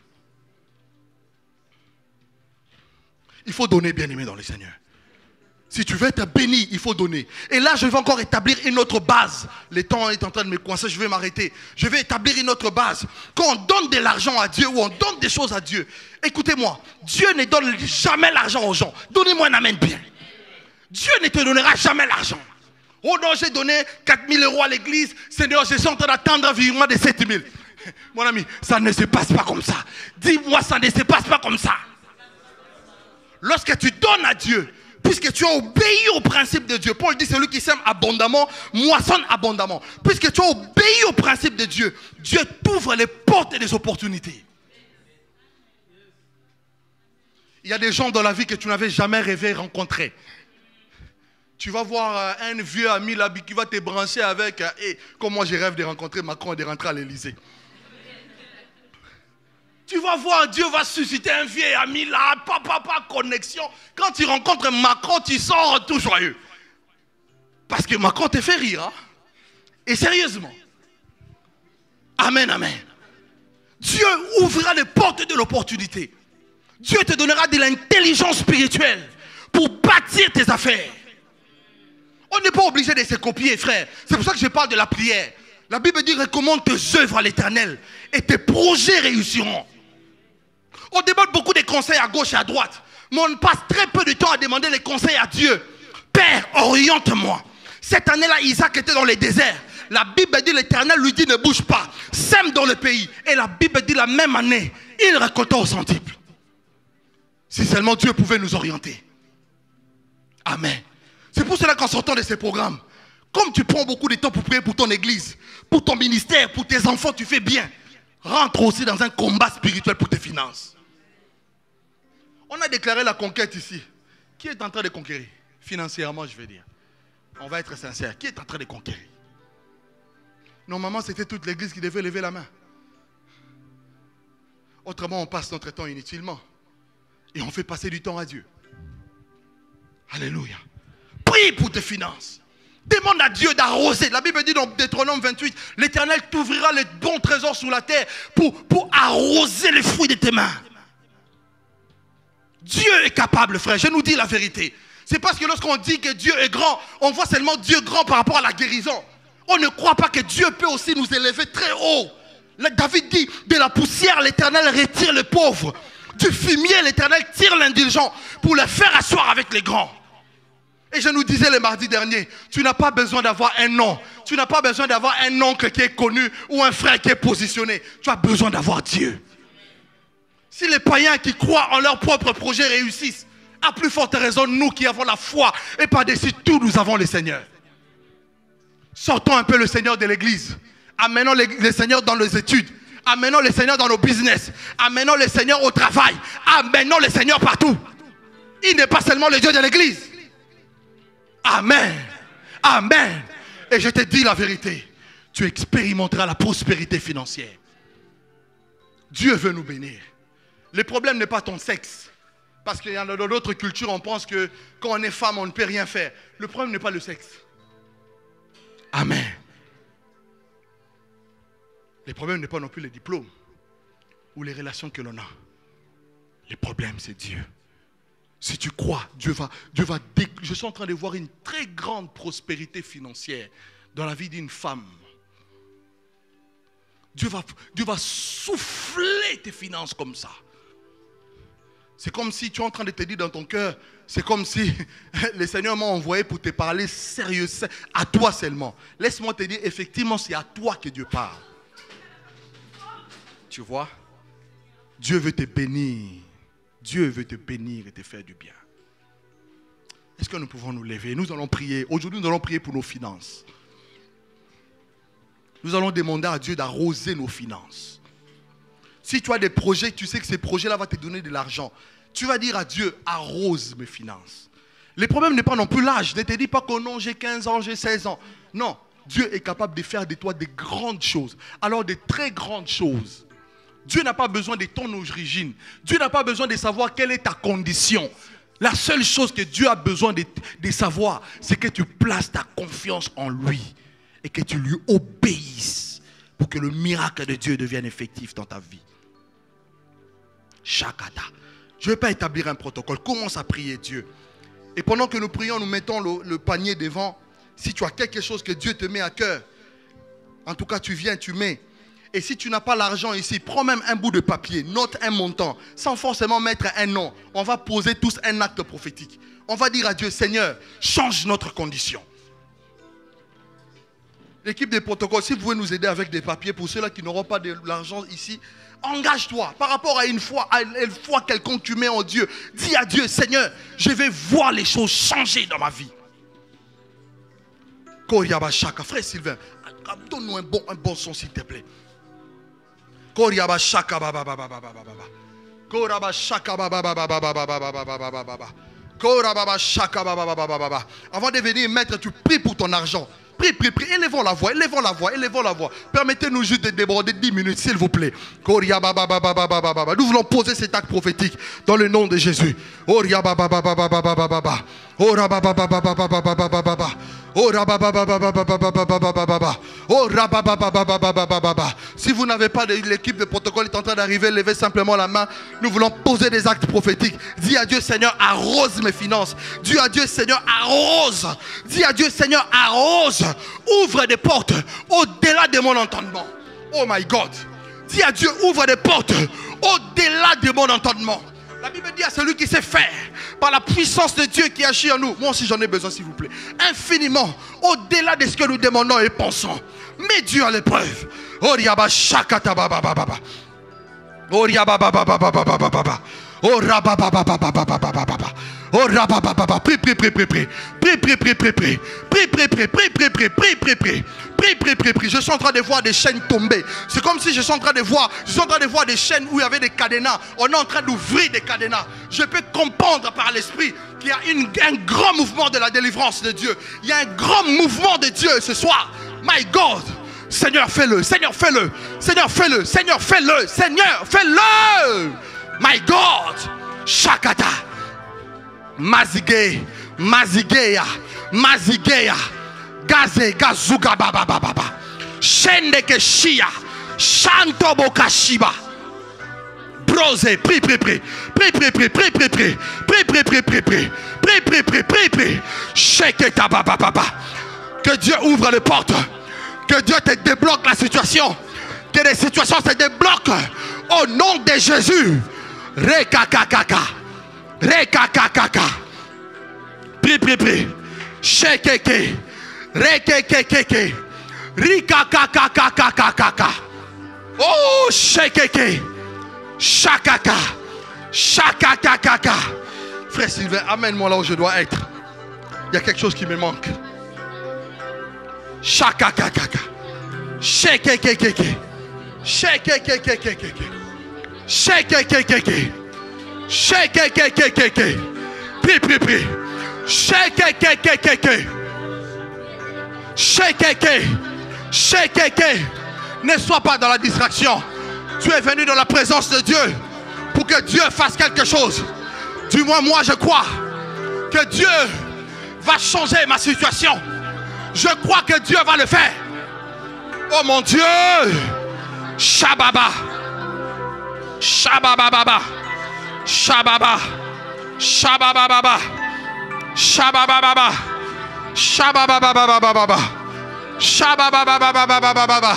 Il faut donner, bien-aimé dans le Seigneur. Si tu veux être béni, il faut donner. Et là, je vais encore établir une autre base. Le temps est en train de me coincer, je vais m'arrêter. Je vais établir une autre base. Quand on donne de l'argent à Dieu ou on donne des choses à Dieu, écoutez-moi, Dieu ne donne jamais l'argent aux gens. Donnez-moi un amen bien. Dieu ne te donnera jamais l'argent. Oh non, j'ai donné 4 000 euros à l'église. Seigneur, je suis en train d'attendre un virement de 7 000. Mon ami, ça ne se passe pas comme ça. Dis-moi, ça ne se passe pas comme ça. Lorsque tu donnes à Dieu, puisque tu as obéi au principe de Dieu, Paul dit celui qui sème abondamment, moissonne abondamment. Puisque tu as obéi au principe de Dieu, Dieu t'ouvre les portes et les opportunités. Il y a des gens dans la vie que tu n'avais jamais rêvé rencontrer. Tu vas voir un vieux ami là qui va te brancher avec, et comme moi je rêve de rencontrer Macron et de rentrer à l'Élysée. Tu vas voir, Dieu va susciter un vieil ami là, papa, connexion. Quand tu rencontres Macron, tu sors tout joyeux. Parce que Macron te fait rire. Hein? Et sérieusement. Amen, amen. Dieu ouvrira les portes de l'opportunité. Dieu te donnera de l'intelligence spirituelle pour bâtir tes affaires. On n'est pas obligé de se copier, frère. C'est pour ça que je parle de la prière. La Bible dit recommande tes œuvres à l'Éternel et tes projets réussiront. On demande beaucoup de conseils à gauche et à droite. Mais on passe très peu de temps à demander les conseils à Dieu. Père, oriente-moi. Cette année-là, Isaac était dans le désert. La Bible dit, l'Éternel lui dit, ne bouge pas. Sème dans le pays. Et la Bible dit, la même année, il récolta au centuple. Si seulement Dieu pouvait nous orienter. Amen. C'est pour cela qu'en sortant de ces programmes, comme tu prends beaucoup de temps pour prier pour ton église, pour ton ministère, pour tes enfants, tu fais bien. Rentre aussi dans un combat spirituel pour tes finances. On a déclaré la conquête ici. Qui est en train de conquérir? Financièrement, je vais dire. On va être sincère. Qui est en train de conquérir? Normalement, c'était toute l'église qui devait lever la main. Autrement, on passe notre temps inutilement. Et on fait passer du temps à Dieu. Alléluia. Prie pour tes finances. Demande à Dieu d'arroser. La Bible dit dans Deutéronome 28, l'Éternel t'ouvrira les bons trésors sur la terre pour arroser les fruits de tes mains. Dieu est capable, frère. Je nous dis la vérité. C'est parce que lorsqu'on dit que Dieu est grand, on voit seulement Dieu grand par rapport à la guérison. On ne croit pas que Dieu peut aussi nous élever très haut. David dit, de la poussière, l'Éternel retire les pauvres. Du fumier, l'Éternel tire l'indulgent pour le faire asseoir avec les grands. Et je nous disais le mardi dernier, tu n'as pas besoin d'avoir un nom. Tu n'as pas besoin d'avoir un oncle qui est connu ou un frère qui est positionné. Tu as besoin d'avoir Dieu. Si les païens qui croient en leur propre projet réussissent, à plus forte raison, nous qui avons la foi et par-dessus tout, nous avons le Seigneur. Sortons un peu le Seigneur de l'église. Amenons le Seigneur dans les études. Amenons le Seigneur dans nos business. Amenons le Seigneur au travail. Amenons le Seigneur partout. Il n'est pas seulement le Dieu de l'église. Amen. Amen. Et je te dis la vérité. Tu expérimenteras la prospérité financière. Dieu veut nous bénir. Le problème n'est pas ton sexe. Parce qu'il y a dans d'autres cultures, on pense que quand on est femme, on ne peut rien faire. Le problème n'est pas le sexe. Amen. Le problème n'est pas non plus les diplômes ou les relations que l'on a. Le problème, c'est Dieu. Si tu crois, Dieu va. Je suis en train de voir une très grande prospérité financière dans la vie d'une femme. Dieu va souffler tes finances comme ça. C'est comme si tu es en train de te dire dans ton cœur, c'est comme si le Seigneur m'a envoyé pour te parler sérieux, à toi seulement. Laisse-moi te dire, effectivement, c'est à toi que Dieu parle. Tu vois, Dieu veut te bénir. Dieu veut te bénir et te faire du bien. Est-ce que nous pouvons nous lever? Nous allons prier. Aujourd'hui, nous allons prier pour nos finances. Nous allons demander à Dieu d'arroser nos finances. Si tu as des projets, tu sais que ces projets-là vont te donner de l'argent. Tu vas dire à Dieu, arrose mes finances. Le problème n'est pas non plus l'âge. Ne te dis pas que non, j'ai 15 ans, j'ai 16 ans. Non, Dieu est capable de faire de toi des grandes choses. Alors des très grandes choses. Dieu n'a pas besoin de ton origine. Dieu n'a pas besoin de savoir quelle est ta condition. La seule chose que Dieu a besoin de savoir, c'est que tu places ta confiance en lui et que tu lui obéisses pour que le miracle de Dieu devienne effectif dans ta vie. Shakata. Je ne vais pas établir un protocole. Commence à prier Dieu. Et pendant que nous prions, nous mettons le panier devant. Si tu as quelque chose que Dieu te met à cœur, en tout cas tu viens, tu mets. Et si tu n'as pas l'argent ici, prends même un bout de papier, note un montant, sans forcément mettre un nom. On va poser tous un acte prophétique. On va dire à Dieu, Seigneur, change notre condition. L'équipe des protocoles, si vous pouvez nous aider avec des papiers, pour ceux-là qui n'auront pas de l'argent ici, engage-toi par rapport à une foi quelconque que tu mets en Dieu. Dis à Dieu, Seigneur, je vais voir les choses changer dans ma vie. Frère Sylvain, donne-nous un bon son s'il te plaît. Avant de venir mettre, tu pries pour ton argent. Prie. Élevons la voix. Permettez-nous juste de déborder 10 minutes, s'il vous plaît. Nous voulons poser cet acte prophétique dans le nom de Jésus. Si vous n'avez pas l'équipe de protocole est en train d'arriver, levez simplement la main. Nous voulons poser des actes prophétiques. Dis à Dieu, Seigneur, arrose mes finances. Dis à Dieu, Seigneur, arrose. Dis à Dieu, Seigneur, arrose. Ouvre des portes au-delà de mon entendement. Oh my God. Dis à Dieu, ouvre des portes au-delà de mon entendement. La Bible dit à celui qui sait faire par la puissance de Dieu qui agit en nous. Moi aussi j'en ai besoin, s'il vous plaît. Infiniment au-delà de ce que nous demandons et pensons. Mets Dieu à l'épreuve. Prie. Je suis en train de voir des chaînes tomber. C'est comme si je suis en train de voir des chaînes où il y avait des cadenas. On est en train d'ouvrir des cadenas. Je peux comprendre par l'esprit qu'il y a un grand mouvement de la délivrance de Dieu. Il y a un grand mouvement de Dieu ce soir. My God. Seigneur, fais-le. Seigneur, fais-le. Seigneur, fais-le. Seigneur, fais-le. Seigneur, fais-le. My God. Shakata. Mazigeya. Gaze, gazuga, baba. Shende keshia. Shanto bokashiba. Brose, prie. Sheketa baba. Que Dieu ouvre les portes. Que Dieu te débloque la situation. Que les situations se débloquent. Au nom de Jésus. Rekakakaka. Rekakakaka. Prie. Shekeke. Rekekekeke. Rikakakakakakaka. Oh, shekeke. Shakaka. Shakakakaka. Frère Sylvain, amène-moi là où je dois être. Il y a quelque chose qui me manque. Shakakakaka. Shekekekeke. Shekekekeke. Shekekekeke. Shekekekeke. Prie. Shekekekeke. Shekeke. Ne sois pas dans la distraction. Tu es venu dans la présence de Dieu pour que Dieu fasse quelque chose. Du moins, moi, je crois que Dieu va changer ma situation. Je crois que Dieu va le faire. Oh mon Dieu. Shababa. Shabababa. Shababa. Shabababa. Shabababa. Shabababa. Shabababa.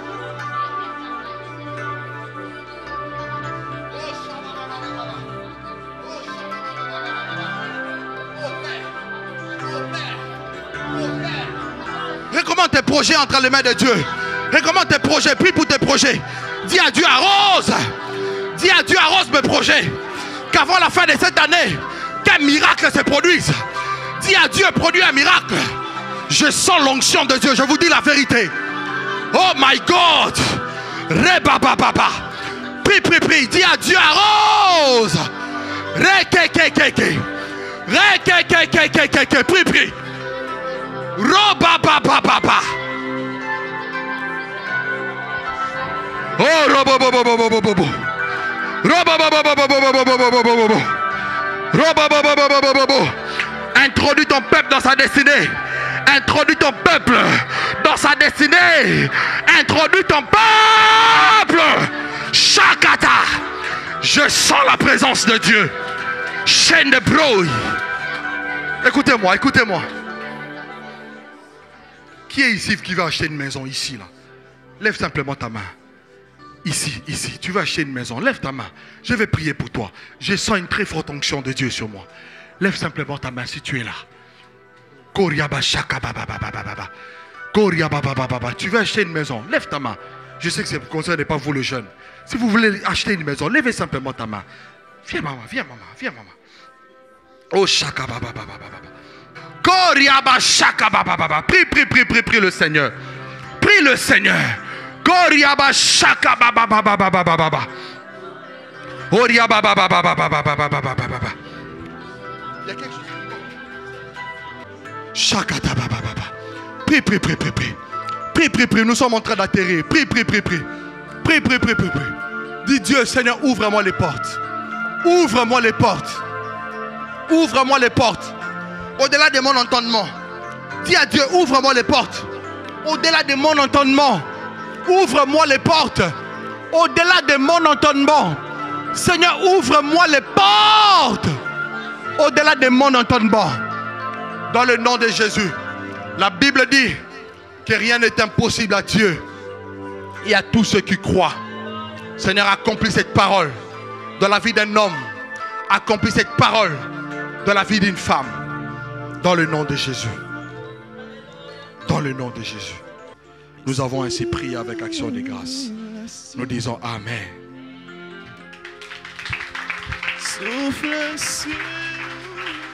Recommande tes projets entre les mains de Dieu. Recommande tes projets. Prie pour tes projets. Dis à Dieu, arrose. Dis à Dieu, arrose mes projets. Qu'avant la fin de cette année, qu'un miracle se produise. Dis à Dieu, produis un miracle. Je sens l'onction de Dieu. Je vous dis la vérité. Oh my God. Rebababa. Prie. Dis à Dieu, arrose. Rekekekeke. Rekekekeke. Prie. Robabababa. Oh robobobobobobobo. Robobobobobobobobobobobobobobo. Introduis ton peuple dans sa destinée. Introduis ton peuple dans sa destinée. Introduis ton peuple. Shakata. Je sens la présence de Dieu. Chaîne de brouille. Écoutez-moi. Qui est ici qui va acheter une maison ici là? Lève simplement ta main. Ici, tu vas acheter une maison. Lève ta main. Je vais prier pour toi. Je sens une très forte onction de Dieu sur moi. Lève simplement ta main si tu es là. Tu veux acheter une maison. Lève ta main. Je sais que ça ne concerne pas vous le jeune. Si vous voulez acheter une maison, levez simplement ta main. Viens maman. Oh shaka baba. Prie le Seigneur. Prie le Seigneur. Koriaba shaka baba. Oriaba baba. Il y a quelque chose. Shakata baba. Prie. Prie. Nous sommes en train d'atterrir. Prie. Dis Dieu, Seigneur, ouvre-moi les portes. Ouvre-moi les portes. Au-delà de mon entendement. Dis à Dieu, ouvre-moi les portes. Au-delà de mon entendement. Ouvre-moi les portes. Au-delà de mon entendement. Seigneur, ouvre-moi les portes. Au-delà de mon entendement. Dans le nom de Jésus. La Bible dit que rien n'est impossible à Dieu. Et à tous ceux qui croient. Seigneur, accomplis cette parole dans la vie d'un homme. Accomplis cette parole dans la vie d'une femme. Dans le nom de Jésus. Dans le nom de Jésus. Nous avons ainsi prié avec action de grâce. Nous disons Amen. Souffle